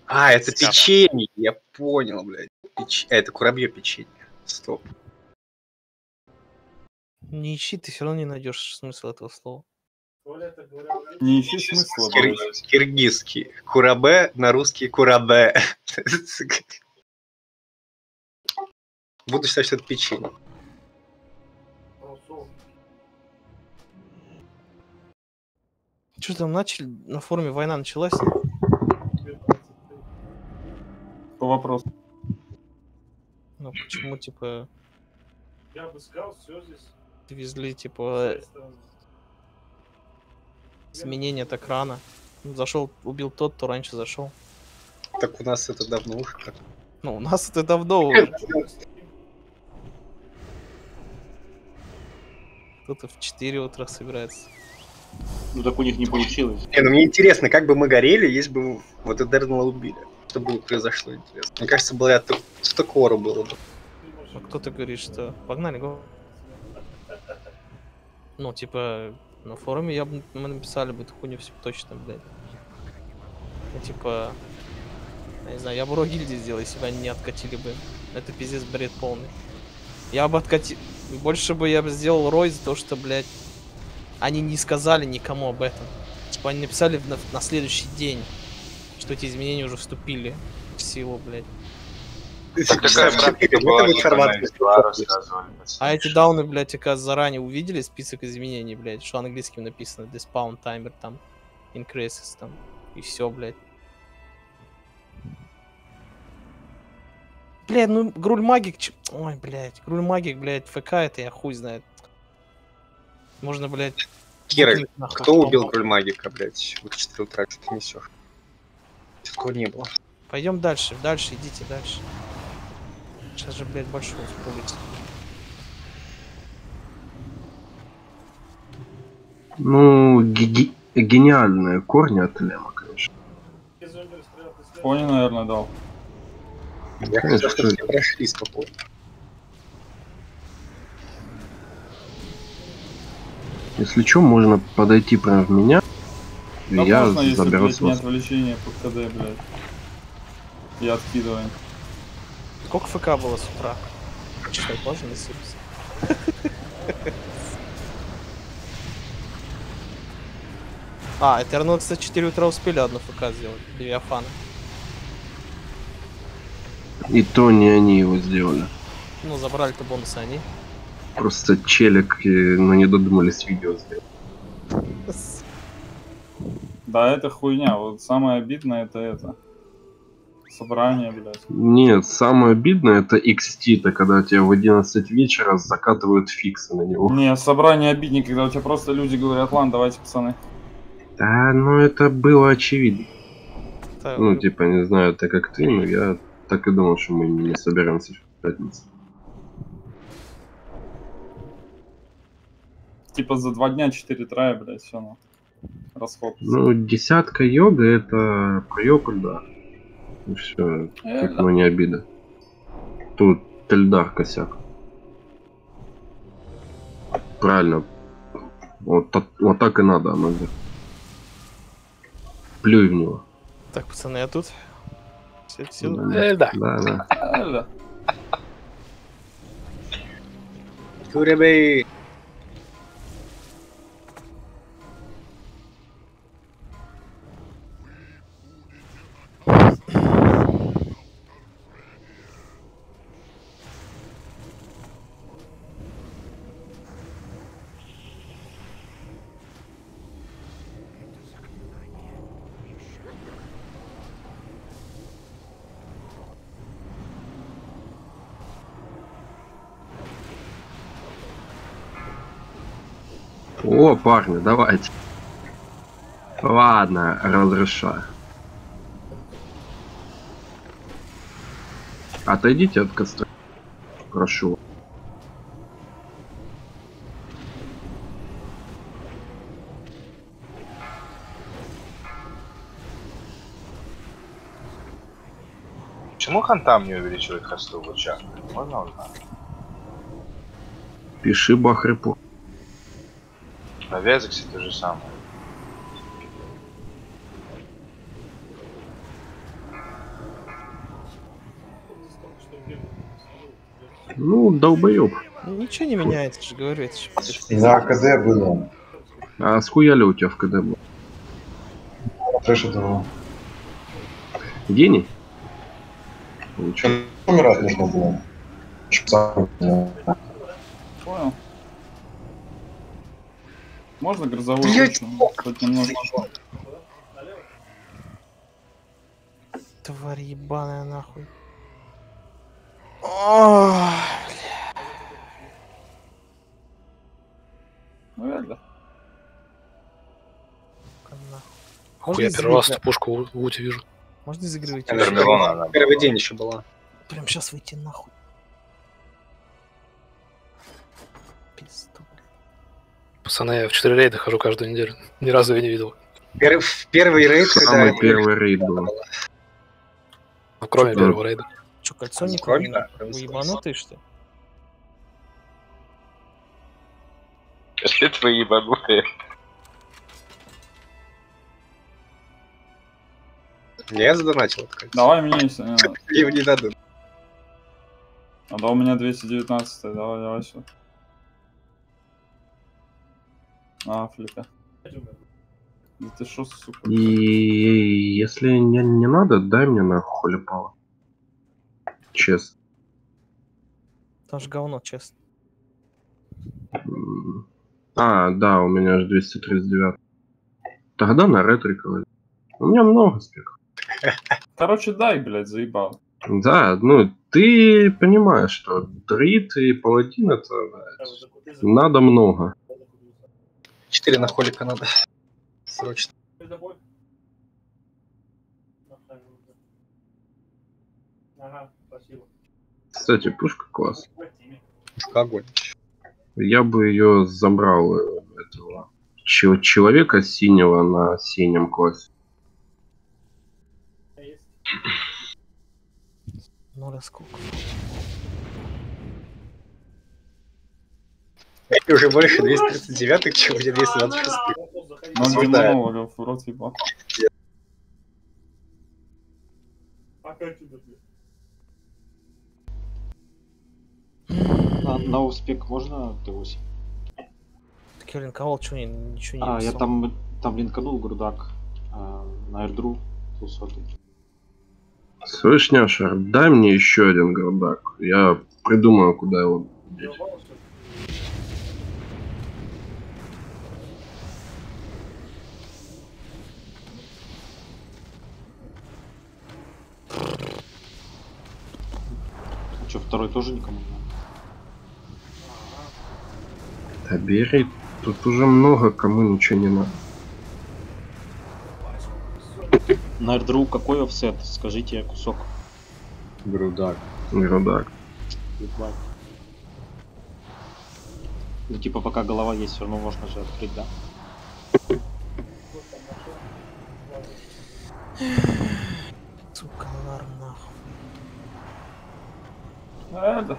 А, это печенье, я понял, блядь. Это курабье печенье. Стоп. Не ищи, ты все равно не найдешь смысл этого слова. Не ищи смысла, блядь. Киргизский. Курабе на русский курабе. Буду считать, что это печенье. Что там начали? На форуме война началась? По вопросу. Ну почему, типа... Я бы сказал, все здесь. Довезли, типа... Изменения так рано. Зашел, убил тот, кто раньше зашел. Так у нас это давно уже. Ну, у нас это давно уже. Кто-то в 4 утра собирается. Ну так у них не получилось. Не, ну мне интересно, как бы мы горели, если бы вот это Дернелла убили. Что бы произошло, интересно. Мне кажется, благодаря Стокору было бы. А кто-то говорит, что погнали, го. Ну, типа, на форуме мы написали бы эту хуйню все точно, блядь. Ну, типа, я не знаю, я бы Ро гильдии сделал, если бы они не откатили бы. Это пиздец бред полный. Я бы откатил... Больше бы я бы сделал Ро из-за того, что, блядь, они не сказали никому об этом. Типа, они написали на следующий день, что эти изменения уже вступили в силу, блядь. Так такая практика была, А эти дауны, блядь, оказывается, заранее увидели список изменений, блядь, что английским написано, despawn timer, там, increases, там, и все, блядь. Блядь, ну, Груль Магик, ой, блядь, Груль Магик, блядь, ФК, это я хуй знает. Можно, блядь... Кира, кто убил Груль Магика, блядь? В 4 утра что ты несешь? Такого не было. Пойдем дальше, идите дальше. Сейчас же, блядь, большой улица. Ну, гениальные корни от Лема, конечно. Пони, наверное, дал. Я хотел, чтобы все прошли спокойно. Если что, можно подойти прямо в меня. И Да я можно, если, заберу блядь, с не вас. отвлечение под КД, блядь. И откидываем. Сколько ФК было с утра? Читать можно насыпаться? А, Этернал, кстати, 4 утра успели одну ФК сделать. Левиафана. И то не они его сделали. Ну, забрали-то бонусы они. Просто челик, но не додумались видео сделать. Да, это хуйня. Вот самое обидное это. Собрание, блядь. Нет, самое обидное это XT, это когда тебе в 11 вечера закатывают фиксы на него. Не, собрание обиднее, когда у тебя просто люди говорят, ладно, давайте, пацаны. Да, ну это было очевидно. Да, Ну, типа, не знаю, так как ты, но я так и думал, что мы не соберемся в пятницу. Типа за 2 дня 4 трая, блядь, все, ну. Расход. Ну, десятка йога это проёкуль, да. И все, как да. ну не обида. Тут Тельдар косяк. Правильно. Вот так и надо, надо. Плюй в него. Так, пацаны, я тут. Все. Да. Да. Курабей. О, парни, давайте. Ладно, разрешаю. Отойдите от костра. Прошу. Почему Хантам не увеличивает хосту в лучах? Можно узнать? Пиши Бахрепу. На Вязексе то же самое. Ну, долбоёб. Ничего не меняется, же говорю, это же На КД было. А схуяли у тебя в КД был? Трэш этого. Гений? Ничего. Умирать нужно было. Понял. Можно грозовой Блядь, хоть немножко? тварь ебаная нахуй. Ох, Ну реально. нахуй. Хуй, я первый раз эту пушку в луте вижу. Можно из игры выйти? Термилона она Первый день еще была. Прям сейчас выйти нахуй. Пизду. Пацаны, я в 4 рейда хожу каждую неделю. Ни разу ее не видел. В первый рейд, когда... Самый первый рейд был. Ну, кроме Да. первого рейда. Чё, кольцо не Кроме, купили? да, кроме Вы смысла. ебанутые, что ли? Если твои ебанутые. Я задонатил это кольцо. Давай мне если не надо. Его не дадут. А да у меня 219, давай сюда. Африка. Да ты шо, сука? И если не надо, дай мне нахуй холепало. Честно. Там же говно, честно. А, да, у меня же 239. Тогда на ретриковый. У меня много спеков. Короче, дай, блядь, заебал. Да, ну ты понимаешь, что дрит и паладин это надо много. 4 на холика надо. Срочно. Ага, спасибо. Кстати, пушка класс. Огонь. Я бы ее забрал этого человека синего на синем классе. Ну, расколка. Это уже больше 239, чем где 226. Ну, Осуждаю. гимнолога в рот ебал. На успех можно Т8? Так я линковал, чё ничего не А, я написал. там линканул грудак на эрдру 200. Слышь, Няша, дай мне еще один гордак. Я придумаю, куда его деть. А что, второй тоже никому не надо? Да бери, тут уже много кому ничего не надо. На эрдру какой офсет? Скажите кусок. Грудак. Гордак. Ебать. Ну типа пока голова есть, все равно можно же открыть, да? Сука, лар нахуй. Это.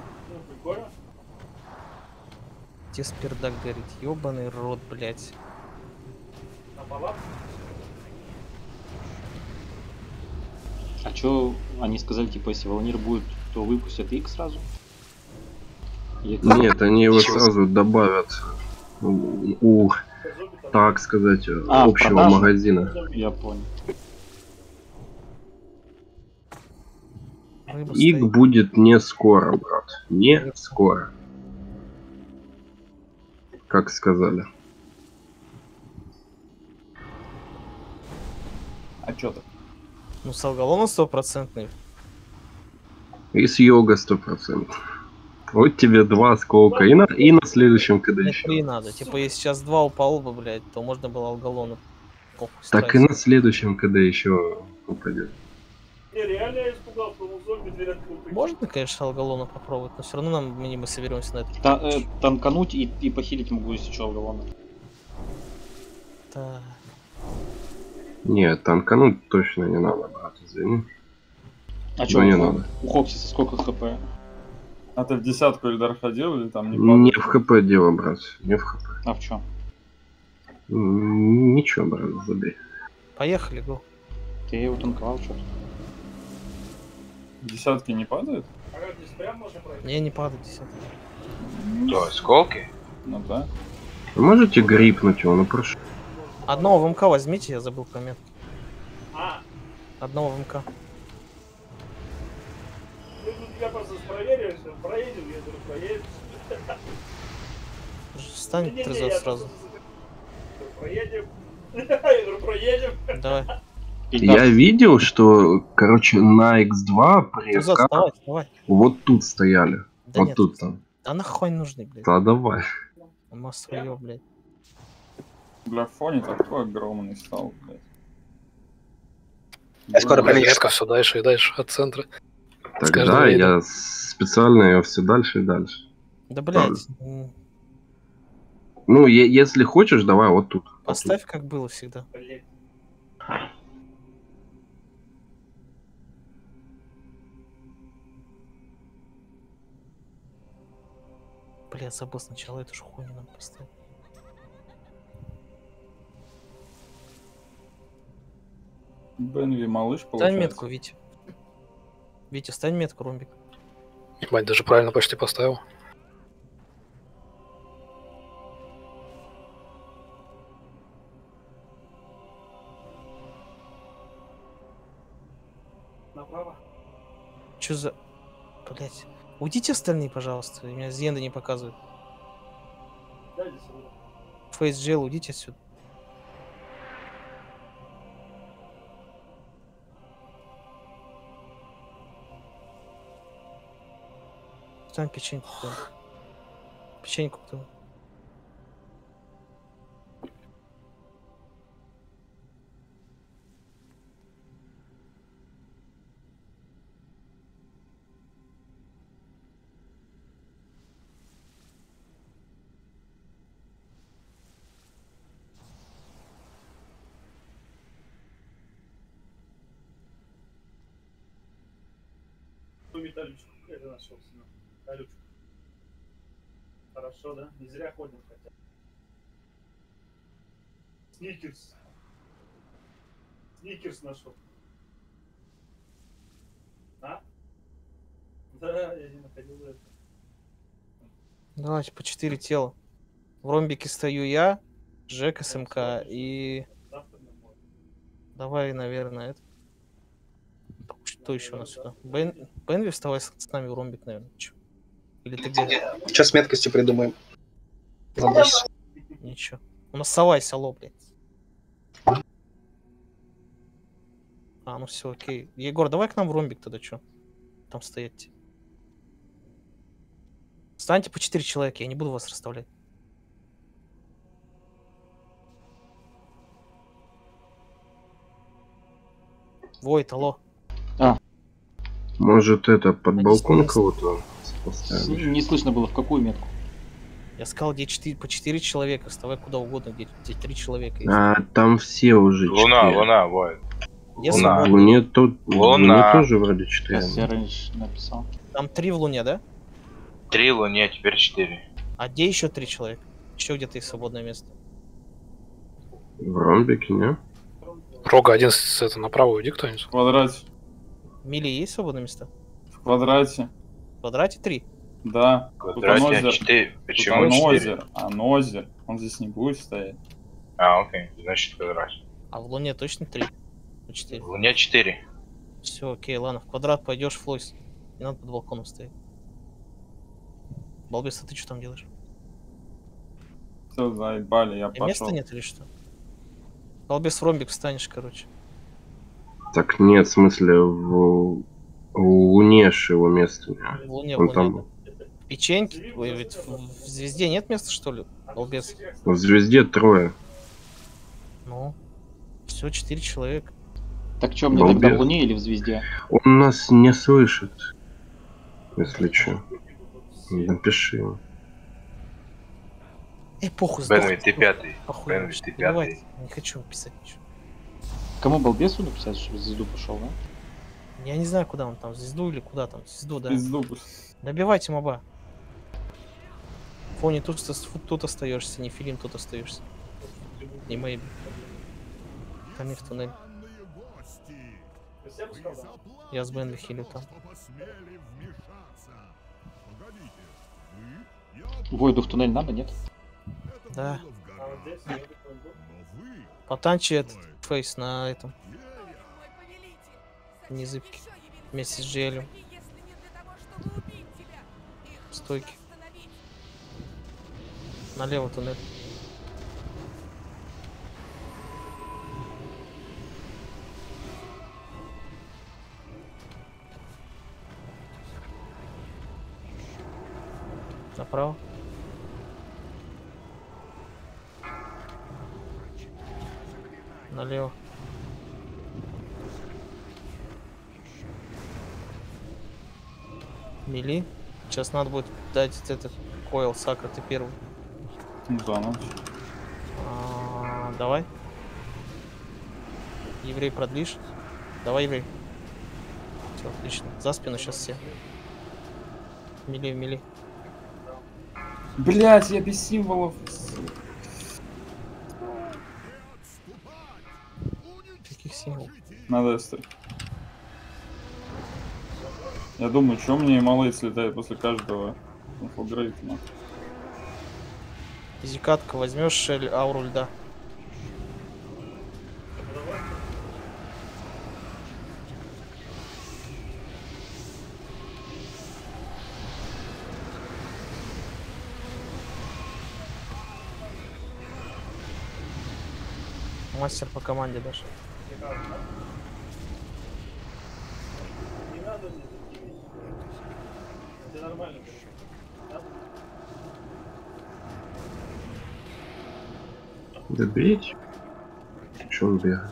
Где спердак горит? Ёбаный рот, блядь. А чё, они сказали, типа, если Волнир будет, то выпустят их сразу? Или как? Нет, они его сразу добавят так сказать, А, в общего продажу? магазина. Я понял. Рыба Их стоит. будет не скоро, брат. Не скоро. Как сказали. А чё так? Ну, с алголоном 100%. И с йога 100%. Вот тебе 2 сколка. И на следующем КД Не еще. надо. Типа, если сейчас 2 упало бы, блядь, то можно было алголону. Похуй, Так и ставить. на следующем КД еще упадет. Не, реально я испугался, что зомби дверь открыл. Можно, конечно, алголону попробовать, но все равно мы соберемся на это. Танкануть и похилить могу, если что, Алгалона. Да. Нет, танкануть точно не надо, брат, извини. А чё, Ну не надо. у Хоксиса сколько хп? А ты в десятку Эльдар ходил или там не Не в падал? ХП дело, брат. Не в ХП. А в чё? Ничего, брат, забей. Поехали, го. Ты его танковал что-то? Десятки не падают? А как здесь прям можно пройти? Не падайте. Что, осколки? Ну да. Вы можете грипнуть его, ну прошу. Одного ВМК возьмите, я забыл про метку. А, Одного ВМК. ну тут я просто проверил, что проедем, я говорю, проедем. Встань, Не-не-не, трезво я сразу. просто проедем. Я говорю, проедем. Давай. Я видел, что, короче, на X2 при Трезво, ФК вставай, вставай. вот тут стояли. Да Вот нет, тут там. да нахуй не нужны, блядь. Да давай. Ума своё, блядь. Бля, фоне такой огромный стал, блядь. Я скоро Блин, поменяю. Метка все дальше и дальше от центра. Тогда каждого я специально ее все дальше и дальше. Да, блядь. Ну, если хочешь, давай вот тут. Вот Поставь, как было всегда. Блин. Бля, забыл сначала эту же хуйню нам поставить. Бенви малыш Стань получается. метку, Витя. Витя, стань метку, ромбик. Ебать, даже правильно почти поставил. Направо. Чё за... Блять. Уйдите остальные, пожалуйста. Меня Зенда не показывает. Дайте сюда. Фейсджейл, уйдите отсюда. Там печеньку кто? Печеньку кто? Металлючку. Это нашел. Металлючку. Хорошо, да? Не зря ходим хотя. Сникерс. Сникерс нашел. А? Да, я не находил это. Давайте по 4 тела. В ромбике стою я, Жек, СМК и... Завтра на море. Давай, наверное, это... Что еще у нас сюда? Бенви, вставай с нами в ромбик, наверное. Чё? Или ты где? Сейчас с меткостью придумаем. Забросить. Ничего. У нас сова и село, блядь. А, ну все, окей. Егор, давай к нам в ромбик тогда, что? Там стоять. Станьте по 4 человека, я не буду вас расставлять. Войт, алло. Может, это под Они балкон спят. кого-то поставим? Не слышно было, в какую метку. Я сказал, где 4, по 4 человека, вставай куда угодно, где 3 человека есть. А там все уже Луна, 4. луна, вот. Если Луна. В Луне, тут, в Луна. Луне тоже вроде 4. Сейчас Серыч написал. Там 3 в Луне, да? 3 луне, теперь 4. А где еще 3 человека? Еще где-то есть свободное место. В ромбике, не? Рога один это направо уйди кто-нибудь. В квадрате. В Миле есть свободное место? В квадрате. В квадрате 3. Да. В квадрате 4. Почему 4? Нозер. А Нозер. Он здесь не будет стоять. А, окей, значит в квадрате. А в Луне точно 3? 4. В луне 4. Все, окей, ладно, в квадрат пойдешь, Флойс. Не надо под балконом стоять. Балбес, а ты что там делаешь? Все, заебали, я И места пошел. нет или что? Балбес, в ромбик встанешь, короче. Так нет, в смысле, в Луне ж его место. В Луне, в Он Луне. там Да. В печеньке? Ой, ведь в Звезде нет места, что ли? Балбес. в Звезде 3. Ну, все, 4 человека. Так что, мне тогда Балбес. в Луне или в Звезде? Он нас не слышит. Если что. Напиши ему. Похуй, Бенви, сдохни. ты 5. Похуй, Бенви, вообще, ты давайте. 5. Не хочу писать ничего. Кому балбесу написать, что в Звезду пошел, да? Я не знаю, куда он там, в Звезду или куда там. Звезду, да. Пизду. Добивайте моба. Фони, тут остаешься, не Филим, тут остаешься. Не Мэйби. Там не в туннель. все пускал, да? Я с Бенли хилю там. Войду в туннель надо, нет? Да. А вот здесь я думаю, Потанчи этот фейс на этом. Незыбки. Вместе с Джелем. Стойки. Налево туннель. Направо. Налево. Мили. Сейчас надо будет дать этот койл сакра, ты первый. За ночь. Давай. Еврей продлишь. Давай, еврей. Все, отлично. За спину сейчас все. Мили, мили. Блять, я без символов. Каких символов? Надо эстер. Я думаю, что мне малый слетает после каждого инфогрейта. Зикатка возьмешь шель ауру льда. Мастер по команде даже. не надо мне такие. Это нормально. Добить? Че он бегает?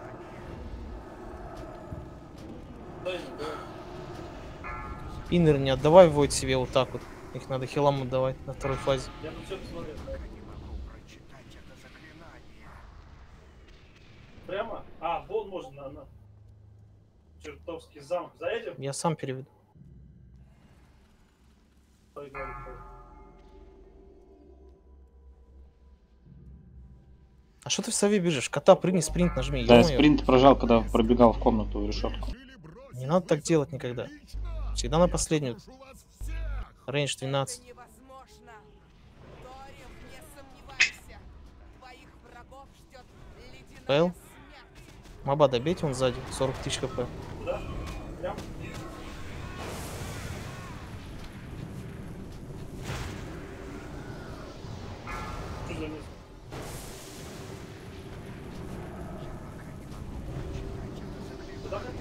Иннер не отдавай, войд себе вот так вот. Их надо хилам отдавать на второй фазе. Я тут все посмотрел. Прямо? А, вон можно на чертовский замок. Заедем? Я сам переведу. А что ты в сове бежишь? Кота прыгни, спринт нажми. Да, я ё-моё. спринт прожал, когда пробегал в комнату в решетку. Не надо так делать никогда. Всегда на последнюю. Рейндж 12. Пэл. Маба добейте, он сзади. 40 тысяч хп. Да? Прям? Что за место? Куда ты?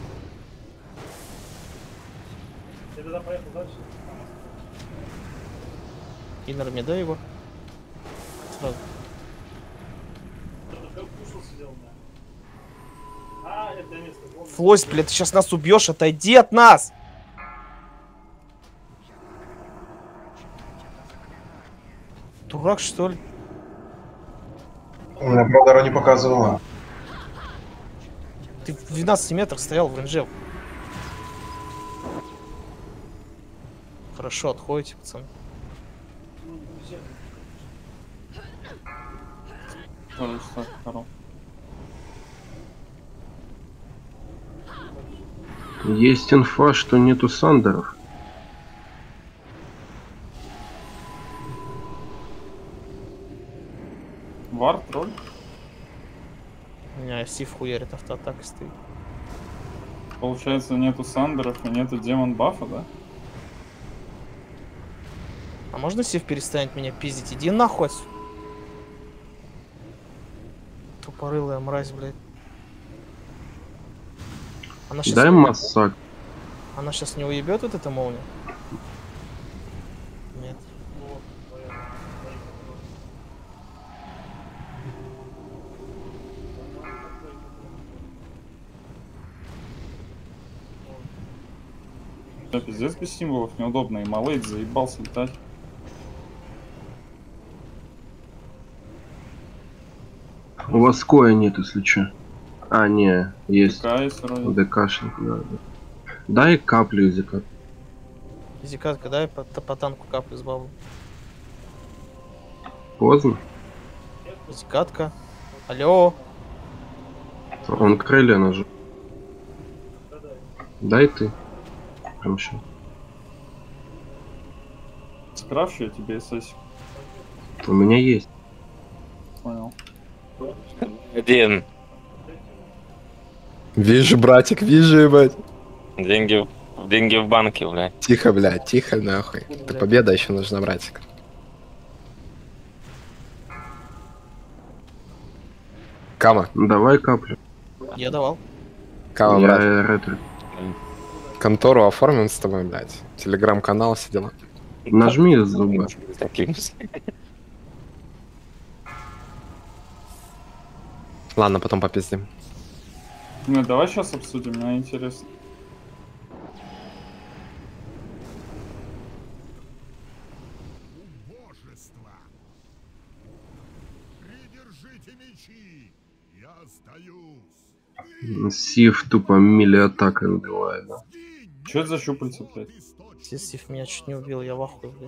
Я тогда поехал дальше. Иннер мне дай его. Сразу. Кто-то как кушал сидел, да. А, это место. Помню. Флойс, блядь, ты сейчас нас убьешь, отойди от нас! Дурак, что ли? У меня Бродера не показывала. Ты в 12 метрах стоял в рейнже. Хорошо, отходите, пацаны. Ну, нельзя. Тоже так, хорошо. Есть инфа, что нету сандеров. Вар, тролль. У меня Сив хуярит автоатакой стоит. Получается, нету сандеров и нету демон бафа, да? А можно Сив перестанет меня пиздить? Иди нахуй. Тупорылая мразь, блядь. Она сейчас, Дай массак. она сейчас не уебет вот эта молния? Нет. Вот, твоя. Да, пиздец без символов, неудобно. И малейт заебался летать. У вас коя нет, если че. А, не, есть. ДК есть вроде. ДКшник, да. Дай каплю языка. Зикатка, дай по танку каплю с бабу. Поздно. Зикатка. Алло. Он крылья нажал. Дай ты. Прям щас. Скрафчу я тебе сессию. У меня есть. Понял. Один. Вижу, братик, вижу, ебать. Деньги в банке, блядь. Тихо, блядь, тихо, нахуй. Это победа еще нужна, братик. Кама. Давай каплю. Я давал. Кама, Я брат. ретро. Контору оформим с тобой, блядь. Телеграм-канал, все дела. Нажми зубы. Ладно, потом попиздим. Ну, давай сейчас обсудим, мне интересно. Сив тупо мили-атакой убивает, да. Что это за щупальца, блядь? Сив меня чуть не убил, я в ахуе, блядь.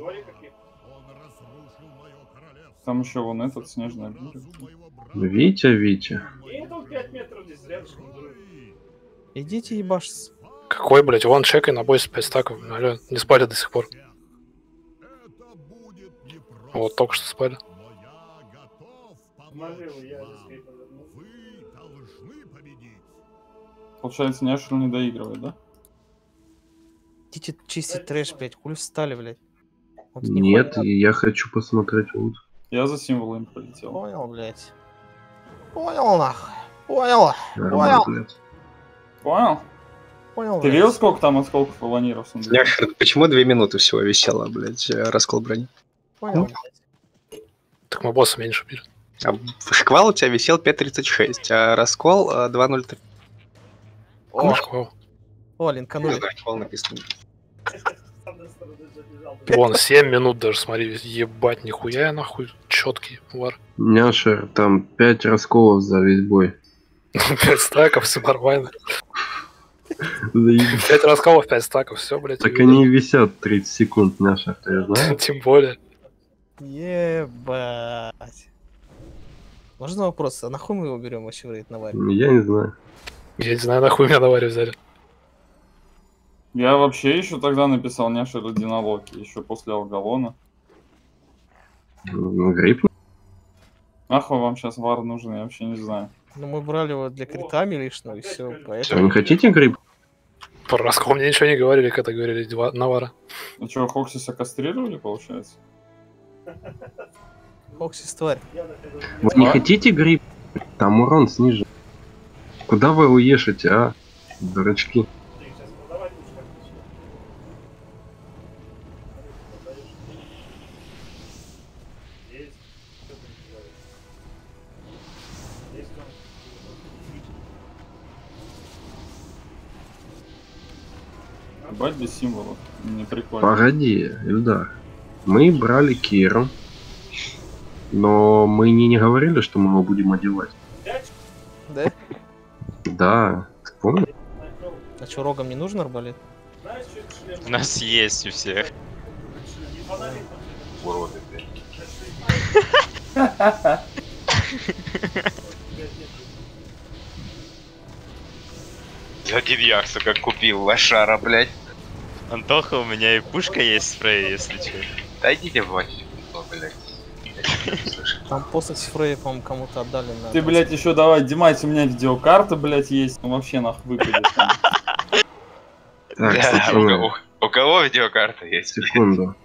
Там еще вон этот снежный обитель. Витя. И тут 5 метров здесь рядышком. Идите ебашиться. Какой, блядь, вон чекай на бой с 5 стаков. Алло, не спали до сих пор. Вот, только что спали. Получается, Няшер не доигрывает, да? Идите чистить трэш, блядь, хули встали, блядь. Вот Нет, нихуя. я хочу посмотреть лут. Я за символом полетел. Понял, блядь. Понял, нахуй. Понял. Нормально, Понял. блядь. Понял? Понял, Ты блядь. видел, сколько там осколков валаниров? Няшер, почему 2 минуты всего висело, блядь, раскол брони? Понял, блядь. Так мы босса меньше били. А шквал у тебя висел 5.36, а раскол 2.03. О, линканули. Не знаю, шквал написано. Вон, 7 минут даже, смотри, ебать, нихуя я нахуй, четкий вар. Няшер, там 5 расколов за весь бой. 5 стаков, все нормально. Заебись. 5 расколов, 5 стаков, все, блядь. Так они висят 30 секунд, Няшер, ты знаешь? Тем более. Ебать. Можно вопрос, а нахуй мы его берем вообще в рейд на варе? Я не знаю. Я не знаю, нахуй меня на варе взяли. Я вообще еще тогда написал Няшер Одинолоки, еще после Алгалона. Грипп. Нахуй вам сейчас вар нужен, я вообще не знаю. Ну мы брали его для критами лишнего и все, Вы поэтому... не хотите грипп? Про раскол мне ничего не говорили, когда говорили Навара. А что, Хоксиса кастрировали, получается? Хоксис, тварь. Вы не хотите грипп? Там урон снижен. Куда вы уешите, а? Дурачки. Ебать без символов, не прикольно. Погоди, Ильдар. Мы брали Киру, но мы не говорили, что мы его будем одевать. Да? Да, ты помнишь? А что, рогом не нужен арбалет? У нас есть у всех. Уроды, блядь. Один я, сука, купил лошара, блядь. Антоха, у меня и пушка есть спрей, если что. Да идите в мать, блядь. Там после Фрея, по-моему, кому-то отдали на... Ты, блядь, еще давай, Димайс, у меня видеокарта, блядь, есть. Ну вообще нахуй выпадет. там. Так, Да, пацаны, у кого видеокарта есть? секунду.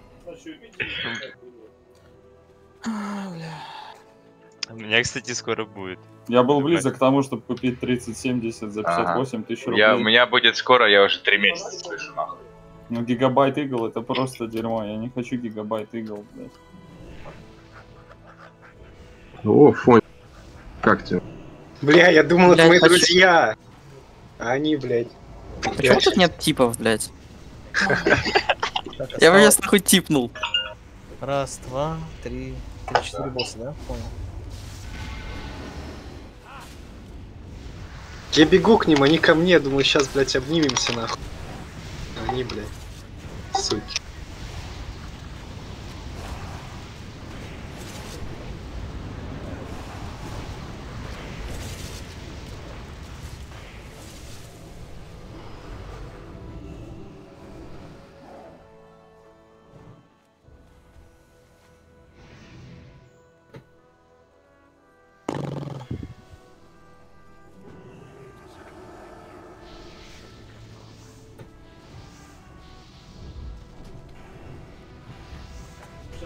У меня, кстати, скоро будет. Я был близок к тому, чтобы купить 3070 за 58 тысяч рублей. У меня будет скоро, я уже 3 месяца слышу, нахуй. Ну гигабайт игл это просто дерьмо, я не хочу гигабайт игл, блядь. О, Фонь. Как тебе? Бля, я думал, это Блядь, мои почему- друзья. А они, блядь. Почему тут нет типов, блядь? Я бы сейчас нахуй типнул. Раз, два, три, 4 босса, да? Понял. Я бегу к ним, они ко мне, думаю, сейчас, блядь, обнимемся, нахуй. А они, блядь, суки.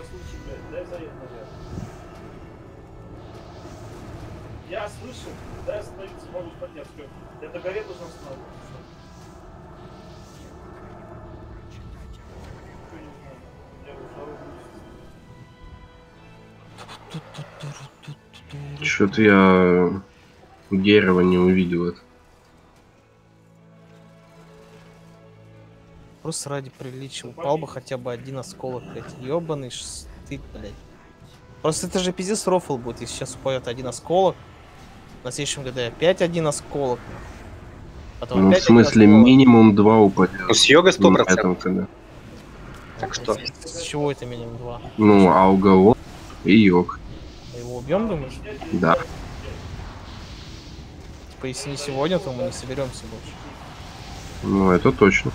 случай, блядь, дай заехать наверх. Я слышал, дай остановиться, могу подняться. Я до горе должен останавливаться. Что не знаю. Я уже Что-то я дерево не увидел это. Просто ради приличия упал бы хотя бы один осколок, блядь. Ёбаный стыд, блядь. Просто это же пиздец рофл будет, если сейчас упадет один осколок. На следующем году опять один осколок. Потом Ну, в опять один смысле, осколок. минимум 2 упадет. Ну, с йога 100%. На этом когда. Так что? С чего это минимум 2? Ну, Аугаон и Йог. Мы его убьем, думаешь? Да. Типа, если не сегодня, то мы не соберемся больше. Ну, это точно.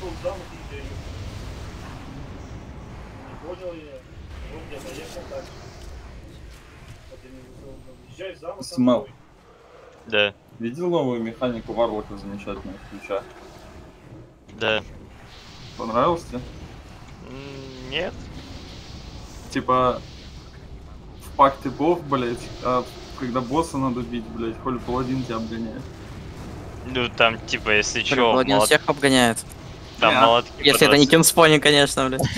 Смел. Да. Видел новую механику Варлока замечательную ключа? Да. Понравилось тебе? Нет. Типа в пакте бов, блять, а когда босса надо бить, блять, хоть паладин тебя обгоняет. Ну там типа, если чё, Паладин всех обгоняет. Там молотки. Если это не Кинспони, конечно, блядь.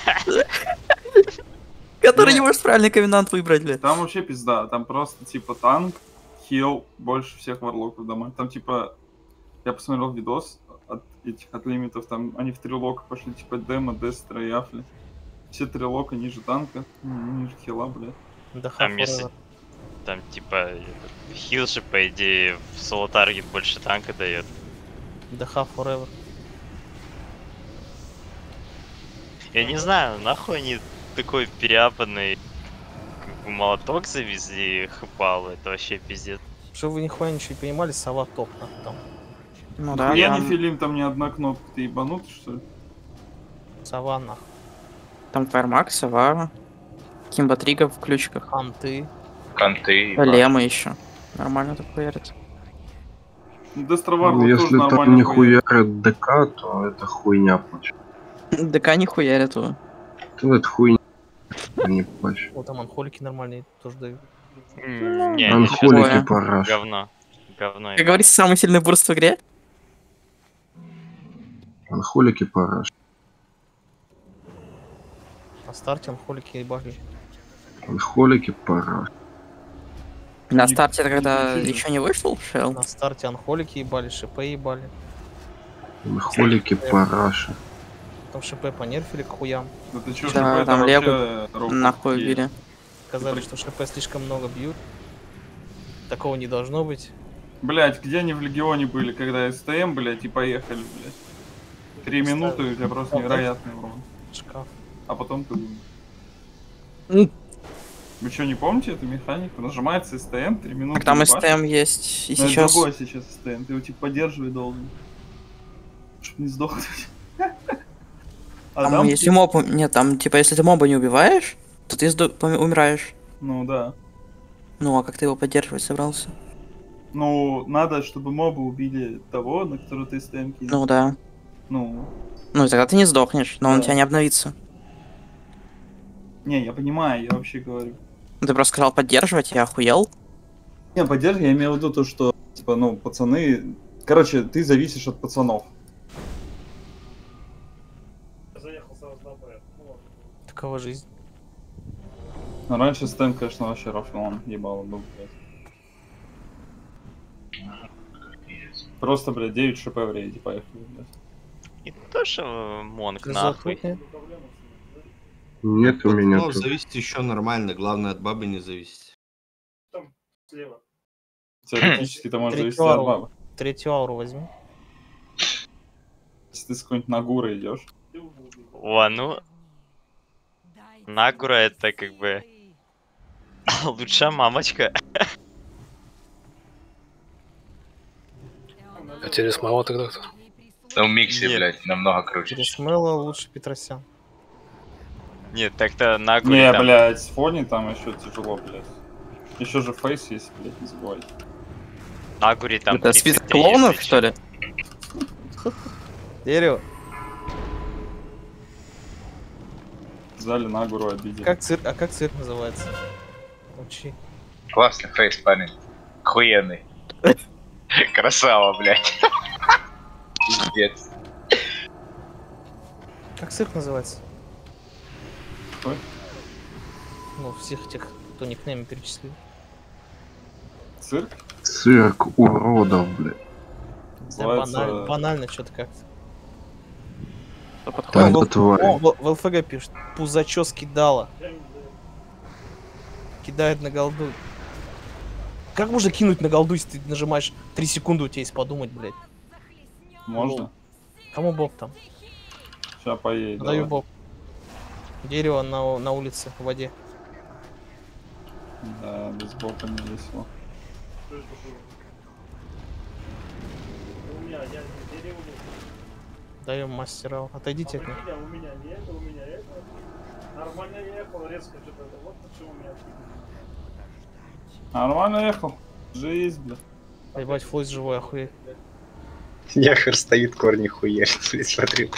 Который не может правильный комендант выбрать, блядь. Там вообще пизда, там просто типа танк, хил, больше всех варлоков дома. Там типа, я посмотрел видос от лимитов, там они в 3 лока пошли, типа Демо, Дестра и Афли. Все 3 лока ниже танка, ниже хила, блядь. Там если... Там типа хил же по идее в соло таргет больше танка дает. ДХ forever. Я не знаю, нахуй они такой переапанный как бы молоток завезли хпалу, это вообще пиздец. Что вы нихуя ничего не понимали, сова топ там. Ну да, Я там... не филим, там ни одна кнопка, ты ебанутый, что ли? Сова нахуй. Там Фаермак, Сова, Кимбатрига в ключиках. Анты. Канты. Лема еще. Нормально так хуярит. Дестра Варлок Если тоже там нормально не хуярит. хуярят ДК, то это хуйня плачь. ДК не хуярит его. То это хуйня. Не плачь. Вот там анхолики нормальные тоже дают. Не, Анхолики параш. говно. Говно. Как говорится, самый сильный бурст в игре? Анхолики параш. На старте анхолики ебали. Анхолики параш. На старте, когда еще не вышел Шелл? На старте анхолики ебали, шипы ебали. Анхолики параши. Там шипы понерфили к хуям. Да ты чё, Да, ШП там вообще Лего робот нахуй такие. убили. Сказали, что шипы слишком много бьют. Такого не должно быть. Блять, где они в Легионе были, когда СТМ, блять, и поехали, блять. 3 минуты, у тебя просто невероятный урон. Шкаф. А потом ты... Вы что, не помните эту механику? Нажимается СТМ, 3 минуты. Так там ебашь. СТМ есть и Но это сейчас. другой сейчас СТМ, ты его типа поддерживать должен. Чтоб не сдохнуть. А Там, если моб... Нет, там, типа, если ты моба не убиваешь, то ты умираешь. Ну да. Ну, а как ты его поддерживать собрался? Ну, надо, чтобы мобы убили того, на которого ты СТМ кинул. Ну да. Ну. Ну, и тогда ты не сдохнешь, но он у тебя не обновится. Не, я понимаю, я вообще говорю. Ну, ты просто сказал поддерживать, я охуел. Не, поддерживай, я имею в виду то, что, типа, ну, пацаны... Короче, ты зависишь от пацанов. заехал сразу на Б. Ну ладно. Такова жизнь. Но раньше СТМ, конечно, вообще рафлон ебало был, блядь. Просто, блядь, 9 ШП в рейде, поехали, блядь. И то, что Монг нахуй. Нет, у меня Ну, тут. зависит еще нормально, главное от бабы не зависеть. Там слева. Теоретически это может зависеть от бабы. Третью ауру возьми. Если ты с какой-нибудь Нагура идешь. О, ну... Нагура это как бы... лучшая мамочка. А через мало тогда кто? Ну, в миксе, Нет. блядь, намного круче. Через Мэла лучше Петросян. Нет, так-то Нагура Не, там... блядь, с фони там еще тяжело, блядь. Еще же фейс есть, блядь, не забывайте. Нагуре там... Это список 33, клоунов, если что ли? Дерево. Взяли на гору, обидели. Как цирк называется? Учи. Классный фейс, парень. Охуенный. Красава, блядь. Пиздец. Как цирк называется? Какой? Ну, всех тех, кто никнеймы перечислил. Цирк? Цирк уродов, блядь. Да, Называется- банально что-то как-то. Да, это тварь. В ЛФГ пишет. Пузачос кидала. Кидает на голду. Как можно кинуть на голду, если ты нажимаешь 3 секунды, у тебя есть подумать, блядь? Можно? Кому боб там? Сейчас поедет. Даю боб. Дерево на улице, в воде. Да, без бока не весело. Что это было? У меня, я дерево. Даем мастера. Отойдите от них. У меня не это, у меня это. Нормально ехал, резко что-то. Вот почему у меня Нормально ехал. Жизнь, бля. Ебать, флойс живой, охуеть. Яхер стоит, корни хуярит, блядь, смотри.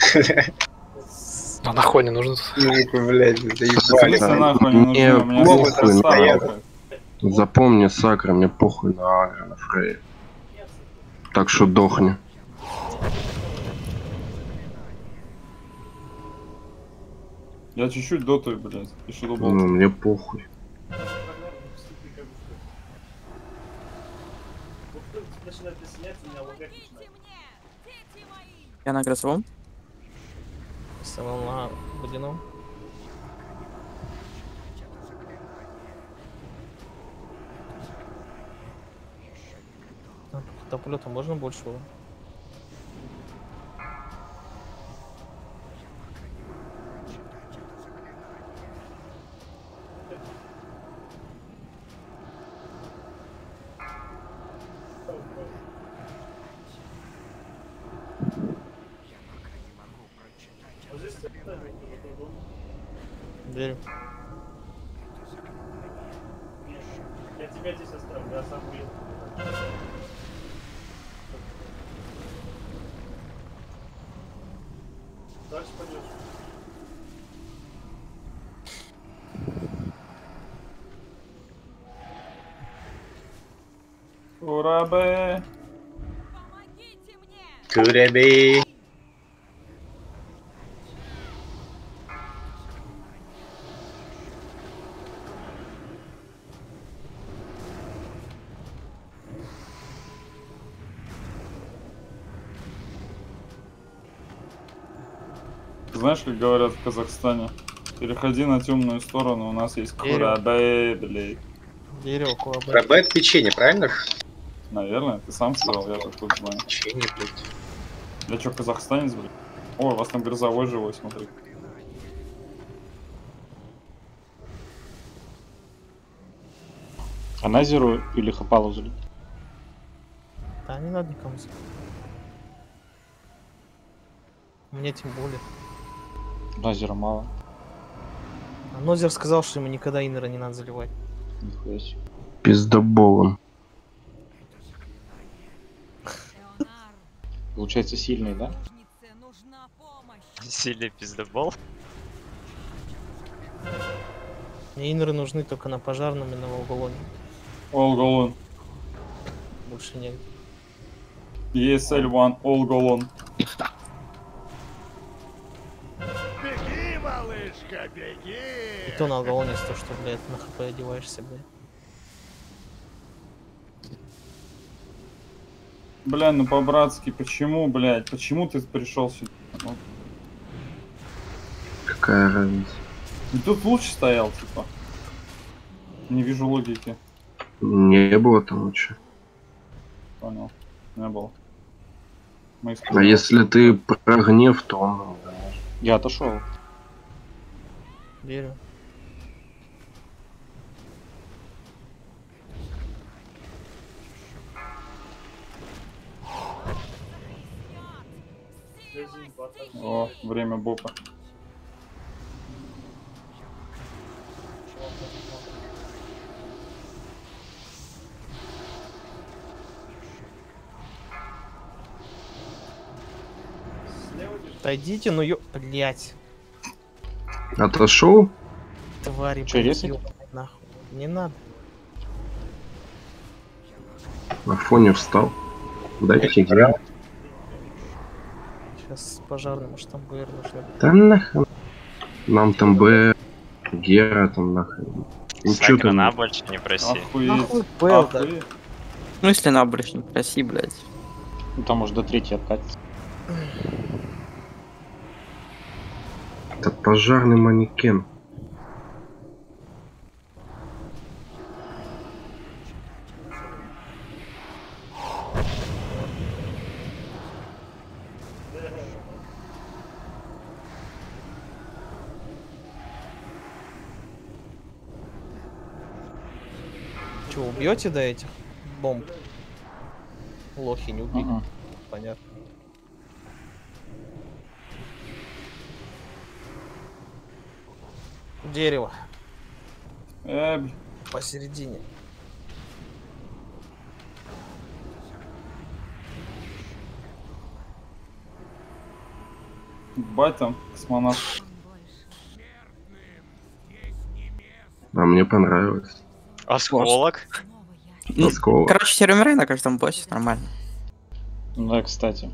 А нахуй не нужно? Блядь, Если нахуй не Мне нужно, у меня похуй здесь на- стоят. Запомни, Сакра, мне похуй на Агро, на Фрей. Так что дохни. Я чуть-чуть дотаю, блядь. И что Ну, думал? мне похуй. начинает присоединяться, у меня лагать начинает. Я на грозовом. Стоял на водяном. Топлета можно больше его? Верю. Я тебя здесь оставлю, я сам уеду. Дальше пойдешь. Урабе. Куряби. Знаешь, как говорят в Казахстане? Переходи на темную сторону, у нас есть курабе, блядь. Дерево, курабе. Курабе это печенье, правильно? Наверное, ты сам сказал, я так тут знаю. Печенье, блядь. Я чё, казахстанец, блядь? О, у вас там грозовой живой, смотри. А Назеру или Хапалу залить? Да, не надо никому. Мне тем более. Назера мало. А Нозер сказал, что ему никогда иннера не надо заливать. Нихуя себе. Пиздоболом. Получается сильный, да? Сильный пиздобол. Мне иннеры нужны только на пожарном и на Волголоне. All Больше негде. ESL1, all go on. Беги, малышка, беги! И то на Волголоне то, что, блядь, на хп одеваешься, блядь. Бля, ну по-братски, почему, блядь? Почему ты пришел сюда? Ну, Какая разница? и тут лучше стоял, типа. Не вижу логики. Не было там лучше. Понял. Не было. Мы А испугались. если ты про гнев, то он... Я отошел. Верю. О, время бопа. Отойдите, ну ё... Блять. Отошел? Твари, Чё, резать? ёбаные, нахуй. Не надо. На фоне встал. Дайте гера. Сейчас с пожарным, может там БР нужно. Да нахрен. Нам там Б, Гера там нахрен. Ничего Сакра на там. больше не проси. Нахуй Пэл, да. Ну если на больше не проси, блядь. Ну там может до 3 откатится. Это пожарный манекен. Че, убьете до этих бомб? Лохи не убили. Ага. Понятно. Дерево. Посередине. Бать там космонавт. А мне понравилось. Осколок? Ну, Осколок. короче, теперь умирай на каждом боссе, нормально. Да, кстати.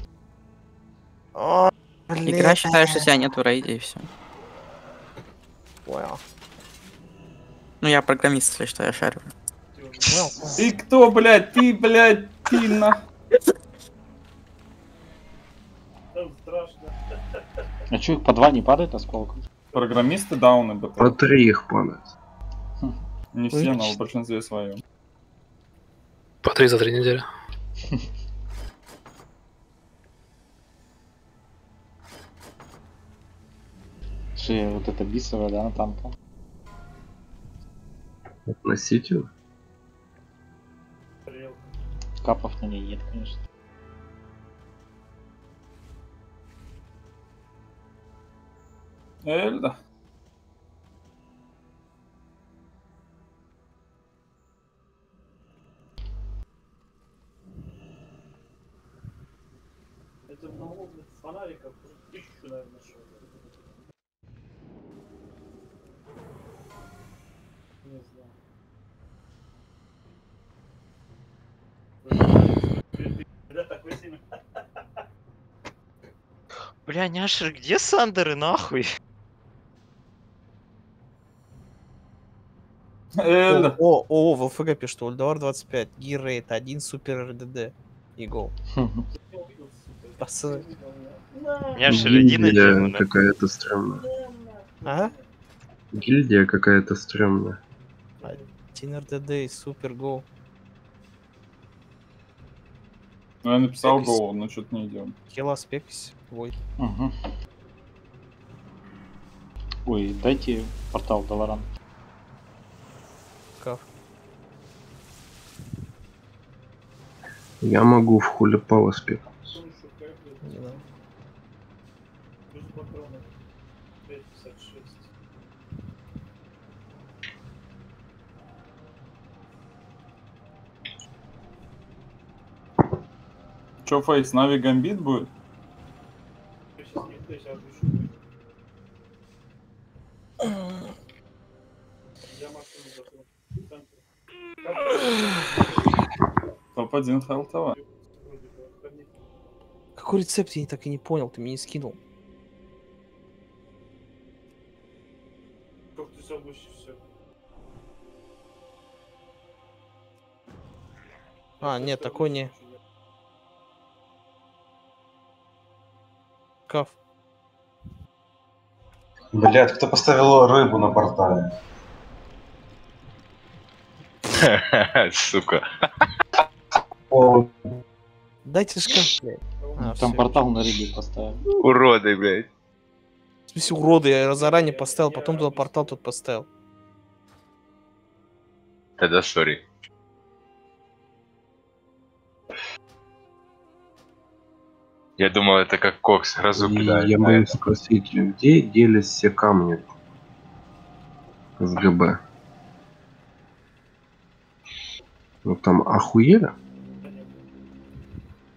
Игра считает, что у тебя нету рейда и все. Понял. Ну я программист, если что, я шарю. Ты кто, блядь? Ты, блядь, ты на... А чё, их по 2 не падает осколком? Программисты дауны БТ. По 3 их падает. Не все, но в большинстве своем. По 3 за 3 недели. Слушай, вот это бисовая, да, на танка. Относительно. Капов на ней нет, конечно. Эльда. Это много фонариков, 1000, наверное, нашел. Не знаю. Бля, такой сильный. Бля, няшер, где Сандеры, нахуй? О, в ЛФГ пишет, Ульдовар 25, Гиррейт 1, Супер РДД. И гол. Пацаны. Няшер, иди на Гильдия демона. какая-то стрёмная. Ага. Гильдия какая-то стрёмная. 1 РДД и Супер гол. Ну я написал гол, но что-то не идем. Хилас, Пепис, Войд. Угу. Ой, дайте портал Долоран. Кaf. Я могу в хулипало спекнуть. Не знаю. Плюс патроны. 5,56. Чё, Фейс, Нави Гамбит будет? Сейчас не то, сейчас отпишу. Я машину закрыл. Топ-1 хелтова. Какой рецепт, я так и не понял, ты мне не скинул. Как ты забудешь все. А, нет, такой не. Каф. Блядь, кто поставил рыбу на портале? Сука. Дайте шкаф, блядь. А, Там всё. портал на рыбе поставили. Уроды, блядь. В смысле, уроды, я заранее поставил, потом туда портал тут поставил. Тогда сори. Я думал, это как кокс, грозу кидает. Я могу спросить, где делись все камни с ГБ? Ну там охуели?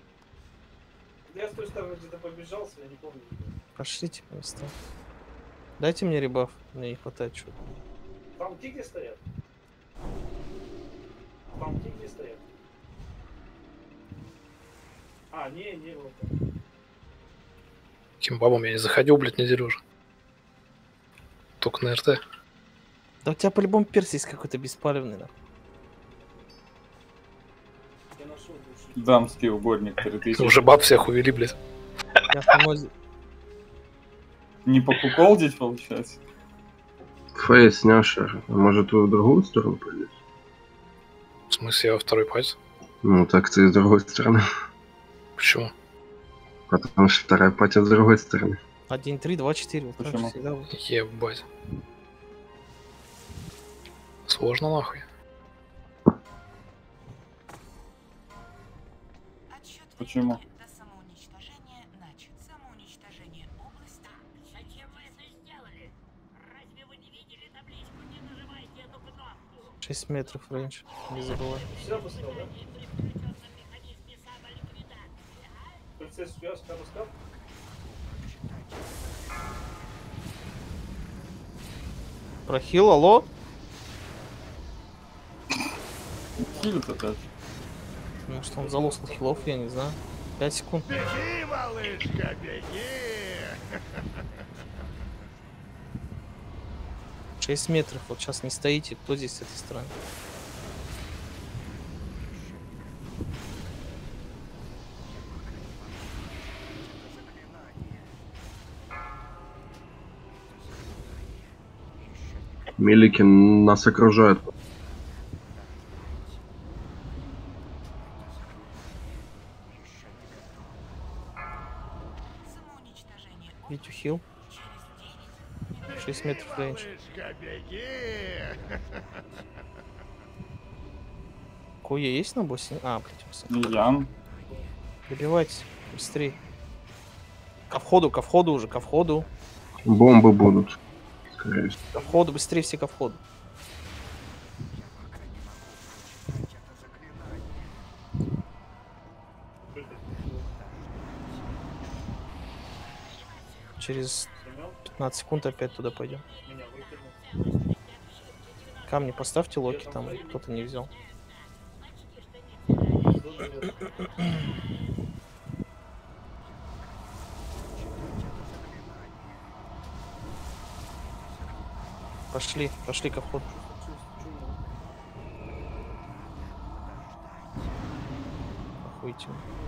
Я с той стороны где-то побежал, я не помню. Пошлите просто. Дайте мне ребаф, мне не хватает чего. Пауки где стоят? Пауки где стоят? А, не, вот. Каким бабам я не заходил, блядь, неделю уже. Только на РТ. Да у тебя по-любому перс есть какой-то беспалевный, да? Я нашел душу. Дамский угодник 3000. Уже баб всех увели, блядь. Я фамози. Не покуколдить, получается? Фейс, Няша, может вы в другую сторону пойдете? В смысле, я во второй пать? Ну так ты с другой стороны. Почему? Потому что вторая патя с другой стороны. 1, 3, 2, 4. Вот так Почему? всегда вот. Ебать. Сложно нахуй. Почему? — 6 метров рейндж. Не забывай. Все пускал, да? Процесс связь, пускал? Прохил, алло? Хилит опять. Может он залосал хилов, я не знаю. 5 секунд. Беги, малышка, беги! 6 метров. Вот сейчас не стоите. Кто здесь с этой стороны? Милики нас окружают. Витю хил. 6 метров рейндж. Малышка, беги! Куя есть на боссе? А, блядь, Ян. добивайтесь. Быстрее. Ко входу уже, ко входу. Бомбы будут. Скорее всего. Ко входу, быстрее все ко входу. Через 15 секунд опять туда пойдем. Камни поставьте, локи там кто-то не взял. Пошли ко входу. Охуительно.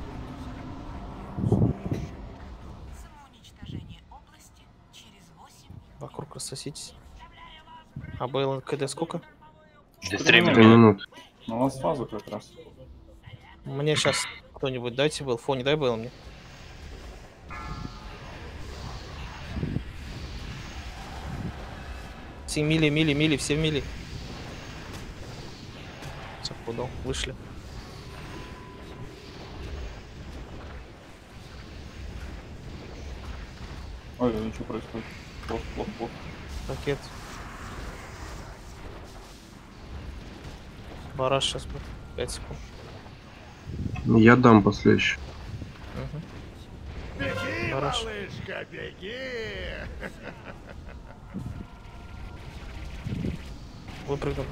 Вокруг рассоситесь. А Бейл КД сколько? 3 минуты. Ну, у нас фаза как раз. Мне сейчас кто-нибудь дайте Бейл. Фони, дай Бейл мне. Все мили, все мили. Все, подал, вышли. Ой, ничего происходит. Плохо. Ракет. Бараш сейчас будет. 5 секунд. Я дам последующий. Беги, Бараш. малышка, беги! Выпрыгнул.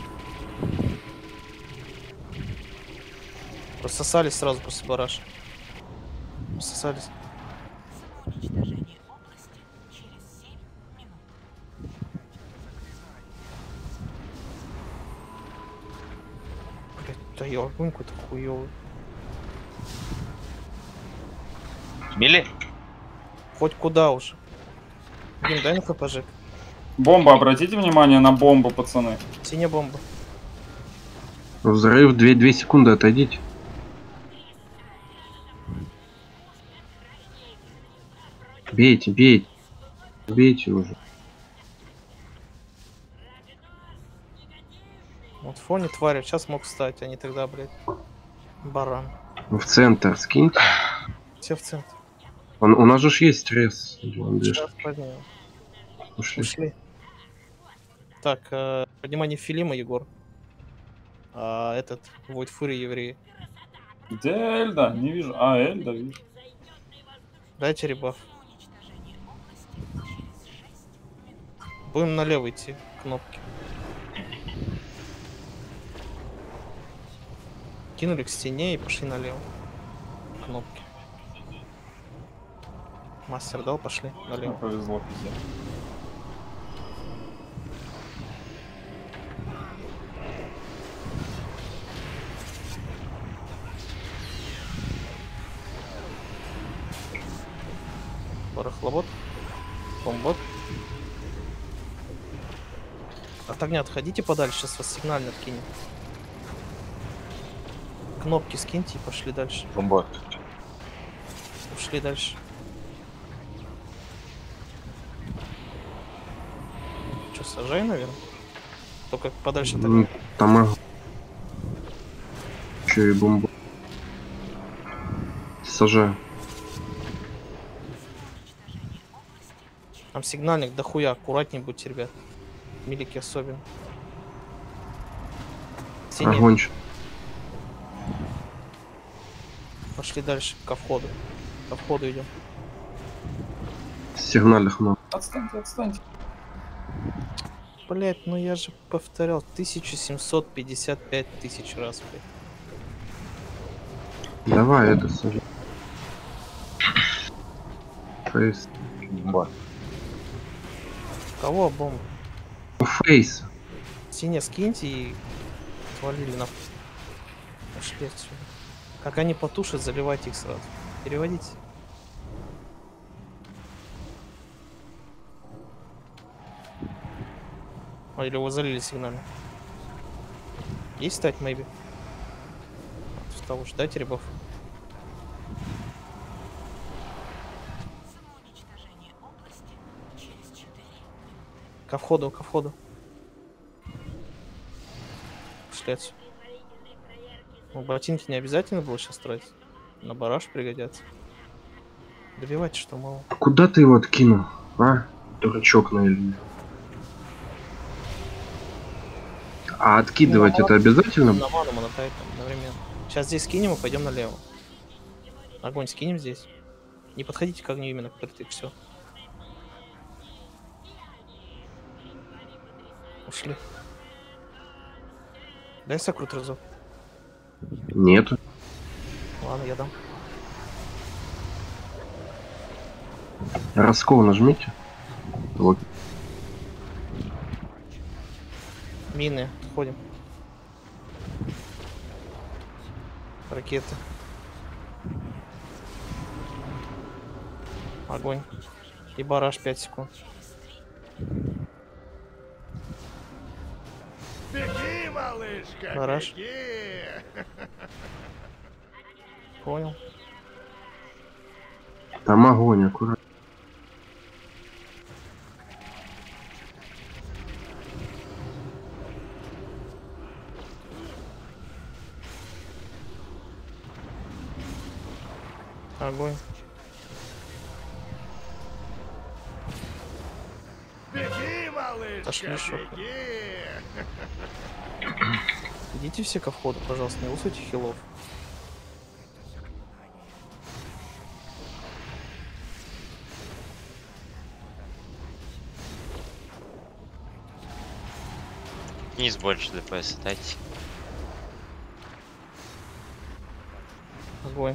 Рассосались сразу после бараша. Рассосались. Блять, да я огонь какой-то хуёвый. Мили? Хоть куда уже. Дим, дай на ХПЖ. Бомба, обратите внимание на бомбу, пацаны. Синяя бомба. Взрыв 2 секунды, отойдите. Бейте. Бейте уже. Вот фоне твари, сейчас мог встать, а не тогда, блядь. Баран. В центр скиньте. Все в центр. У нас же ж есть стресс. Сейчас поднимем. Ушли. Так, поднимание Филима, Егор. Этот, Войд Фури, евреи. Где Эльда? Не вижу. А, Эльда вижу. Дайте ребаф. Будем налево идти, кнопки. Кинули к стене и пошли налево. Кнопки. Мастер дал, пошли налево. Повезло, пиздец. Барахлобот. Бомбот. От огня отходите подальше, сейчас вас сигнально откинет. Кнопки скиньте и пошли дальше. Бомбот. Пошли дальше. Что, сажай, наверное? Только подальше от огня. Там еще и бомба. Сажаю. Там сигнальник дохуя, аккуратнее будьте, ребят. Милики особенно. Синий. Огонь. Пошли дальше, ко входу. Ко входу идем. Сигнальных много. Отстаньте, отстаньте. Блять, ну я же повторял 1755 тысяч раз, блядь. Давай это сажай. Фейс. Бомба. Кого бомб? Фейс. Синя скиньте и отвалили на... Пошли отсюда. Как они потушат, заливайте их сразу. Переводите. Ой, или его залили сигнально. Есть стать, maybe? С того же, дайте ребов. Ко входу, ко входу. Пошли отсюда. Ну, ботинки не обязательно было сейчас тратить. На бараш пригодятся. Добивайте, что мало. Куда ты его откинул, а? Дурачок наверное. А откидывать это обязательно? На ману монотай там одновременно. Сейчас здесь скинем и пойдем налево. Огонь скинем здесь. Не подходите к огню именно, который ты все. Ушли. Дай сокрут разок. Нету. Ладно, я дам. Раскол нажмите. Вот. Мины, отходим. Ракеты. Огонь. И бараж 5 секунд. Беги, малышка, Бараш. беги! Понял. Там огонь, аккуратно. Огонь. Беги, малышка, Пошли, шо. беги! Идите все ко входу, пожалуйста, не лусайте хилов. Вниз больше ДПС дайте. Огонь.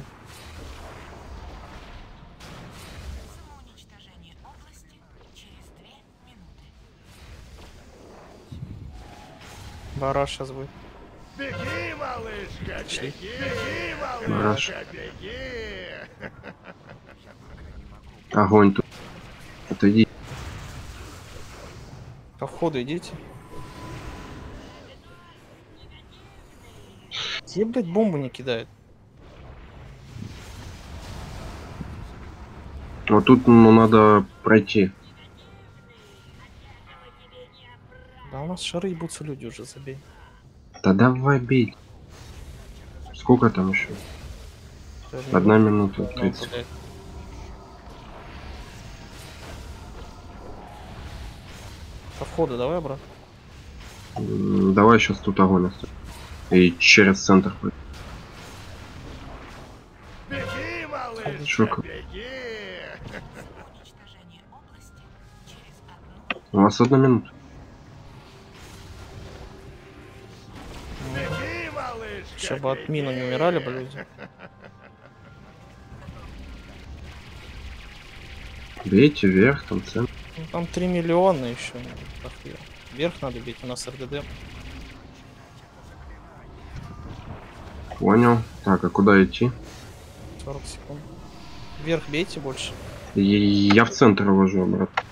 Бараш сейчас будет. Беги, малышка, Шли. беги! Беги, Бараш. малышка, беги! Огонь тут. Отойди. Ко входу идите. Где, блядь, бомбу не кидают? Вот тут, ну, надо пройти. Да у нас шары ебутся люди уже, забей. Да давай бей. Сколько там еще? 1 минута 30. блядь. Ко входу давай, брат. Давай сейчас тут огонь оставим. И через центр пойдем. Беги, малышка, Шока. беги! У вас 1 минута. Беги, малышка, Чтобы от мина не умирали бы люди. Бейте вверх, там центр. Ну, там 3 миллиона еще. Вверх надо бить, у нас РДД. Понял. Так, а куда идти? 40 секунд. Вверх бейте больше. Я в центр вожу обратно.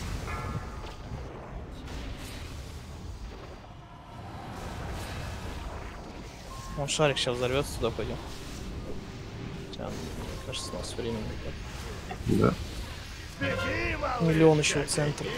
Он шарик сейчас взорвется, туда пойдем. Хотя, мне кажется, у нас времени нет. Да. беги, малышка, Миллион еще в центре.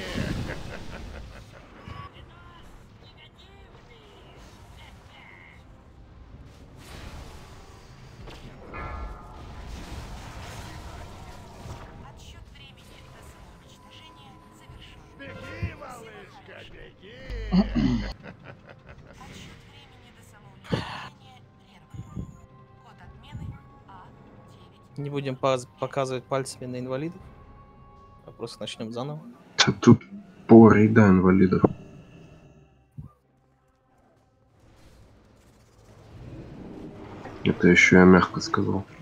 беги, малышка, беги. Не будем показывать пальцами на инвалидов. А просто начнем заново. Тут пол рейда инвалидов. Это еще я мягко сказал.